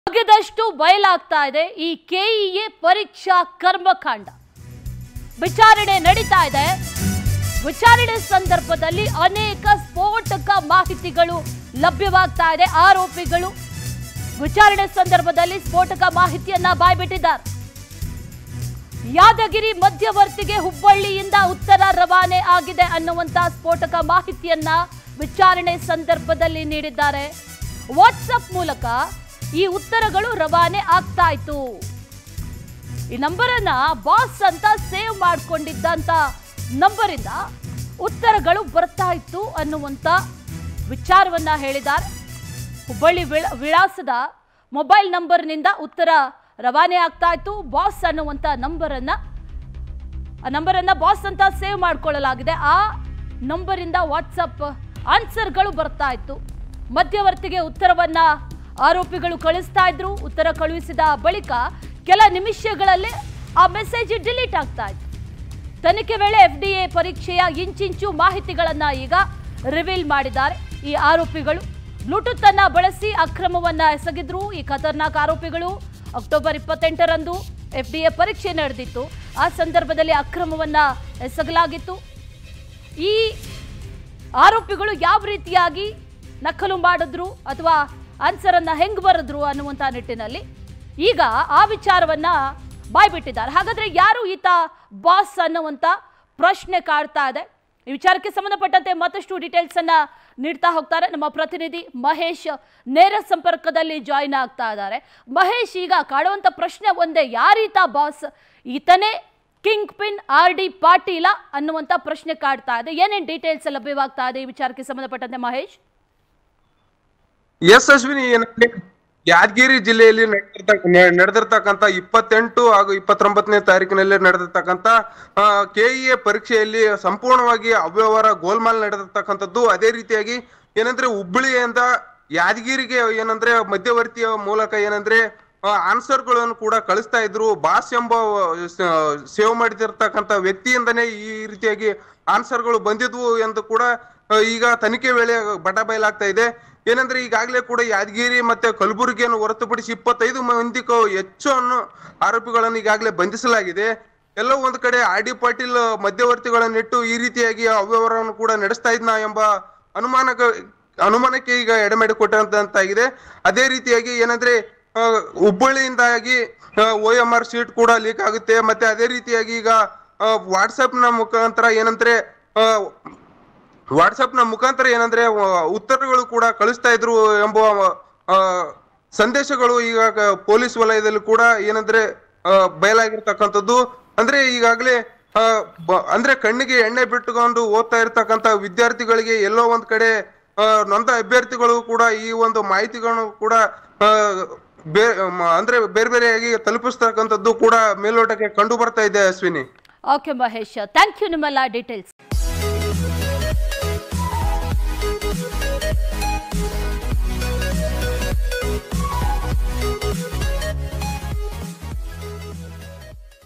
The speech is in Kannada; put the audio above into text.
ಬಗೆದಷ್ಟು ಬಯಲಾಗ್ತಾ ಇದೆ ಈ ಕೆಇಎ ಪರೀಕ್ಷಾ ಕರ್ಮಕಾಂಡ. ವಿಚಾರಣೆ ನಡೀತಾ ಇದೆ. ವಿಚಾರಣೆ ಸಂದರ್ಭದಲ್ಲಿ ಅನೇಕ ಸ್ಫೋಟಕ ಮಾಹಿತಿಗಳು ಲಭ್ಯವಾಗ್ತಾ ಇದೆ. ಆರೋಪಿಗಳು ವಿಚಾರಣೆ ಸಂದರ್ಭದಲ್ಲಿ ಸ್ಫೋಟಕ ಮಾಹಿತಿಯನ್ನ ಬಾಯ್ಬಿಟ್ಟಿದ್ದಾರೆ. ಯಾದಗಿರಿ ಮಧ್ಯವರ್ತಿಗೆ ಹುಬ್ಬಳ್ಳಿಯಿಂದ ಉತ್ತರ ರವಾನೆ ಆಗಿದೆ ಅನ್ನುವಂತ ಸ್ಫೋಟಕ ಮಾಹಿತಿಯನ್ನ ವಿಚಾರಣೆ ಸಂದರ್ಭದಲ್ಲಿ ನೀಡಿದ್ದಾರೆ. ವಾಟ್ಸ್ಆಪ್ ಮೂಲಕ ಈ ಉತ್ತರಗಳು ರವಾನೆ ಆಗ್ತಾ ಇತ್ತು. ಈ ನಂಬರನ್ನ ಬಾಸ್ ಅಂತ ಸೇವ್ ಮಾಡಿಕೊಂಡಿದ್ದಂತ ನಂಬರಿಂದ ಉತ್ತರಗಳು ಬರ್ತಾ ಇತ್ತು ಅನ್ನುವಂತ ವಿಚಾರವನ್ನ ಹೇಳಿದ್ದಾರೆ. ಹುಬ್ಬಳ್ಳಿ ವಿಳಾಸದ ಮೊಬೈಲ್ ನಂಬರ್ನಿಂದ ಉತ್ತರ ರವಾನೆ ಆಗ್ತಾ ಇತ್ತು. ಬಾಸ್ ಅನ್ನುವಂತ ನಂಬರನ್ನ ಬಾಸ್ ಅಂತ ಸೇವ್ ಮಾಡಿಕೊಳ್ಳಲಾಗಿದೆ. ಆ ನಂಬರಿಂದ ವಾಟ್ಸಪ್ ಆನ್ಸರ್ಗಳು ಬರ್ತಾ ಇತ್ತು. ಮಧ್ಯವರ್ತಿಗೆ ಉತ್ತರವನ್ನ ಆರೋಪಿಗಳು ಕಳಿಸ್ತಾ ಇದ್ರು. ಉತ್ತರ ಕಳುಹಿಸಿದ ಬಳಿಕ ಕೆಲ ನಿಮಿಷಗಳಲ್ಲೇ ಆ ಮೆಸೇಜ್ ಡಿಲೀಟ್ ಆಗ್ತಾ ಇತ್ತು. ತನಿಖೆ ವೇಳೆ FDA ಪರೀಕ್ಷೆಯ ಇಂಚಿಂಚು ಮಾಹಿತಿಗಳನ್ನ ಈಗ ರಿವೀಲ್ ಮಾಡಿದ್ದಾರೆ. ಈ ಆರೋಪಿಗಳು ಬ್ಲೂಟೂತ್ ಅನ್ನ ಬಳಸಿ ಅಕ್ರಮವನ್ನ ಎಸಗಿದ್ರು. ಈ ಖತರ್ನಾಕ್ ಆರೋಪಿಗಳು ಅಕ್ಟೋಬರ್ 28ರಂದು FDA ಪರೀಕ್ಷೆ ನಡೆದಿತ್ತು. ಆ ಸಂದರ್ಭದಲ್ಲಿ ಅಕ್ರಮವನ್ನ ಎಸಗಲಾಗಿತ್ತು. ಈ ಆರೋಪಿಗಳು ಯಾವ ರೀತಿಯಾಗಿ ನಕಲು ಮಾಡಿದ್ರು ಅಥವಾ ಆನ್ಸರ್ ಅನ್ನ ಹೆಂಗ್ ಬರೆದ್ರು ಅನ್ನುವಂತ ನಿಟ್ಟಿನಲ್ಲಿ ಈಗ ಆ ವಿಚಾರವನ್ನ ಬಾಯ್ಬಿಟ್ಟಿದ್ದಾರೆ. ಹಾಗಾದ್ರೆ ಯಾರು ಈತ ಬಾಸ್ ಅನ್ನುವಂತ ಪ್ರಶ್ನೆ ಕಾಡ್ತಾ ಇದೆ. ಈ ವಿಚಾರಕ್ಕೆ ಸಂಬಂಧಪಟ್ಟಂತೆ ಮತ್ತಷ್ಟು ಡೀಟೇಲ್ಸ್ ಅನ್ನ ನೀಡ್ತಾ ಹೋಗ್ತಾರೆ ನಮ್ಮ ಪ್ರತಿನಿಧಿ ಮಹೇಶ್. ನೇರ ಸಂಪರ್ಕದಲ್ಲಿ ಜಾಯಿನ್ ಆಗ್ತಾ ಇದ್ದಾರೆ. ಮಹೇಶ್, ಈಗ ಕಾಡುವಂತ ಪ್ರಶ್ನೆ ಒಂದೇ, ಯಾರೀತ ಬಾಸ್? ಈತನೇ ಕಿಂಗ್ ಪಿನ್ RD ಪಾಟೀಲ ಅನ್ನುವಂತ ಪ್ರಶ್ನೆ ಕಾಡ್ತಾ ಇದೆ. ಏನೇನ್ ಡೀಟೇಲ್ಸ್ ಲಭ್ಯವಾಗ್ತಾ ಇದೆ ಈ ವಿಚಾರಕ್ಕೆ ಸಂಬಂಧಪಟ್ಟಂತೆ ಮಹೇಶ್? ಎಸ್ ಅಶ್ವಿನಿ, ಯಾದಗಿರಿ ಜಿಲ್ಲೆಯಲ್ಲಿ ನಡೆದಿರ್ತಕ್ಕಂಥ 28 ಹಾಗೂ 29ನೇ ತಾರೀಕಿನಲ್ಲಿ ನಡೆದಿರ್ತಕ್ಕಂಥ KEA ಪರೀಕ್ಷೆಯಲ್ಲಿ ಸಂಪೂರ್ಣವಾಗಿ ಅವ್ಯವಹಾರ ಗೋಲ್ಮಾಲ್ ನಡೆದಿರ್ತಕ್ಕಂಥದ್ದು. ಅದೇ ರೀತಿಯಾಗಿ ಏನಂದ್ರೆ ಹುಬ್ಬಳ್ಳಿಯಿಂದ ಯಾದಗಿರಿಗೆ ಏನಂದ್ರೆ ಮಧ್ಯವರ್ತಿಯ ಮೂಲಕ ಏನಂದ್ರೆ ಆನ್ಸರ್ಗಳನ್ನು ಕೂಡ ಕಳಿಸ್ತಾ ಇದ್ರು. ಬಾಸ್ ಎಂಬ ಸೇವ್ ಮಾಡಿದಿರ್ತಕ್ಕಂಥ ವ್ಯಕ್ತಿಯಿಂದನೇ ಈ ರೀತಿಯಾಗಿ ಆನ್ಸರ್ಗಳು ಬಂದಿದ್ವು ಎಂದು ಕೂಡ ಈಗ ತನಿಖೆ ವೇಳೆ ಬಯಲಾಗ್ತಾ ಇದೆ. ಏನಂದ್ರೆ ಈಗಾಗಲೇ ಕೂಡ ಯಾದಗಿರಿ ಮತ್ತೆ ಕಲಬುರಗಿಯನ್ನು ಹೊರತುಪಡಿಸಿ 25 ಮಂದಿಗೂ ಹೆಚ್ಚು ಆರೋಪಿಗಳನ್ನು ಈಗಾಗಲೇ ಬಂಧಿಸಲಾಗಿದೆ. ಎಲ್ಲೋ ಒಂದ್ ಕಡೆ RD ಪಾಟೀಲ್ ಮಧ್ಯವರ್ತಿಗಳನ್ನಿಟ್ಟು ಈ ರೀತಿಯಾಗಿ ಅವ್ಯವಹಾರವನ್ನು ಕೂಡ ನಡೆಸ್ತಾ ಇದ್ನ ಎಂಬ ಅನುಮಾನಕ್ಕೆ ಈಗ ಎಡೆಮಾಡಿ ಕೊಟ್ಟಂತಾಗಿದೆ. ಅದೇ ರೀತಿಯಾಗಿ ಏನಂದ್ರೆ ಹುಬ್ಬಳ್ಳಿಯಿಂದಾಗಿ OMR ಶೀಟ್ ಕೂಡ ಲೀಕ್ ಆಗುತ್ತೆ. ಮತ್ತೆ ಅದೇ ರೀತಿಯಾಗಿ ಈಗ ವಾಟ್ಸಪ್ ನ ಮುಖಾಂತರ ಏನಂದ್ರೆ ಉತ್ತರಗಳು ಕೂಡ ಕಳಿಸ್ತಾ ಇದ್ರು ಎಂಬ ಸಂದೇಶಗಳು ಈಗ ಪೊಲೀಸ್ ವಲಯದಲ್ಲಿ ಕೂಡ ಏನಂದ್ರೆ ಬಯಲಾಗಿರ್ತಕ್ಕಂಥದ್ದು. ಅಂದ್ರೆ ಈಗಾಗಲೇ ಅಂದ್ರೆ ಕಣ್ಣಿಗೆ ಎಣ್ಣೆ ಬಿಟ್ಟುಕೊಂಡು ಓದ್ತಾ ಇರ್ತಕ್ಕಂಥ ವಿದ್ಯಾರ್ಥಿಗಳಿಗೆ ಎಲ್ಲೋ ಒಂದ್ ಕಡೆ ನೊಂದ ಅಭ್ಯರ್ಥಿಗಳು ಕೂಡ ಈ ಒಂದು ಮಾಹಿತಿಗಳನ್ನು ಕೂಡ ಅಂದ್ರೆ ಬೇರೆಯಾಗಿ ತಲುಪಿಸ್ತಕ್ಕಂಥದ್ದು ಕೂಡ ಮೇಲ್ನೋಟಕ್ಕೆ ಕಂಡು ಬರ್ತಾ ಇದೆ Ashwini. Okay Mahesh, thank you ನಿಮ್ಮೆಲ್ಲ ಡೀಟೇಲ್ಸ್.